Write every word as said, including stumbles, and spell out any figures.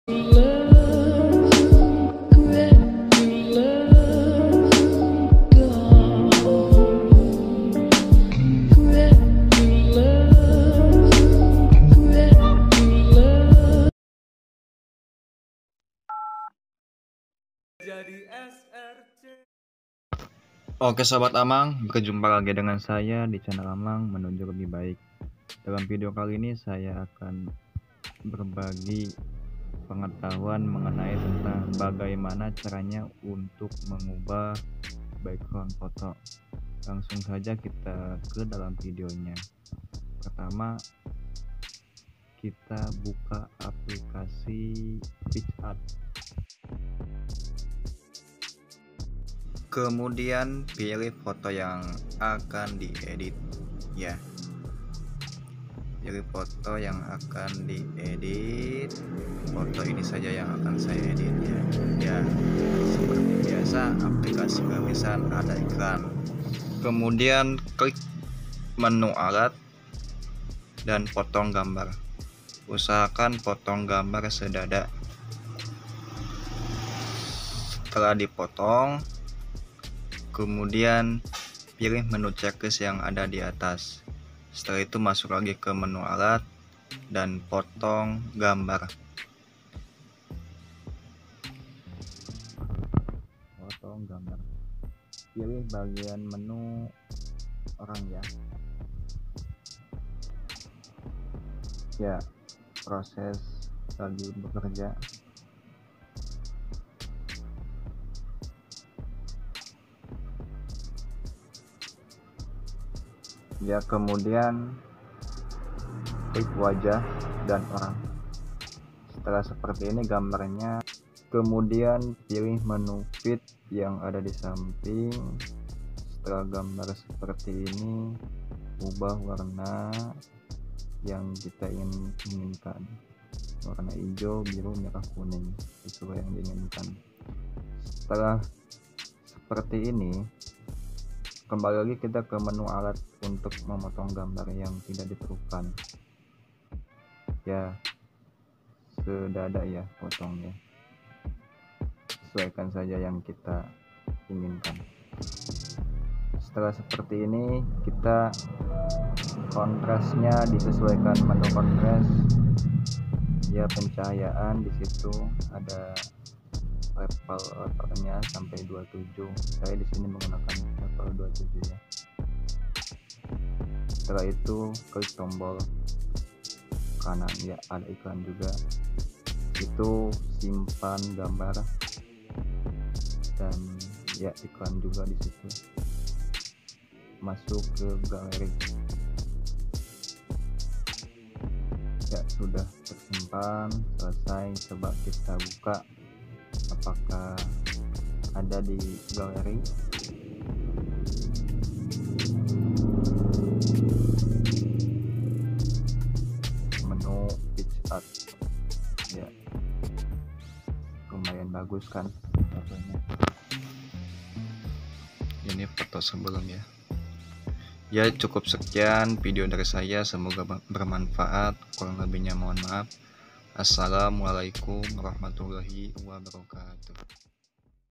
Jadi S R C. Oke sobat Amang, berjumpa lagi dengan saya di channel Amang menuju lebih baik. Dalam video kali ini saya akan berbagi pengetahuan mengenai tentang bagaimana caranya untuk mengubah background foto. Langsung saja kita ke dalam videonya. Pertama, kita buka aplikasi PicArt. Kemudian pilih foto yang akan diedit ya. Pilih foto yang akan diedit. Foto ini saja yang akan saya edit ya. Ya, seperti biasa aplikasi tulisan ada iklan. Kemudian klik menu alat dan potong gambar. Usahakan potong gambar sedada. Setelah dipotong, kemudian pilih menu checklist yang ada di atas. Setelah itu masuk lagi ke menu alat dan potong gambar. Potong gambar. Pilih bagian menu orang ya. Ya, proses lagi bekerja. Ya, kemudian klik wajah dan orang. Setelah seperti ini gambarnya, kemudian pilih menu fit yang ada di samping. Setelah gambar seperti ini, ubah warna yang kita ingin inginkan, warna hijau, biru, merah, kuning, sesuai yang diinginkan. Setelah seperti ini, kembali lagi kita ke menu alat untuk memotong gambar yang tidak diperlukan ya, sedada ya potongnya, sesuaikan saja yang kita inginkan. Setelah seperti ini, kita kontrasnya disesuaikan, menu kontras ya, pencahayaan di situ ada level levelnya sampai dua puluh tujuh. Saya di sini menggunakan level dua puluh tujuh ya. Setelah itu klik tombol kanan ya, ada iklan juga. Itu simpan gambar dan ya, iklan juga di situ. Masuk ke galeri. Ya, sudah tersimpan, selesai. Coba kita buka apakah ada di galeri. Menu PicArt ya, lumayan bagus kan fotonya. Ini foto sebelum ya. Ya, cukup sekian video dari saya, semoga bermanfaat. Kurang lebihnya mohon maaf. Assalamualaikum warahmatullahi wabarakatuh.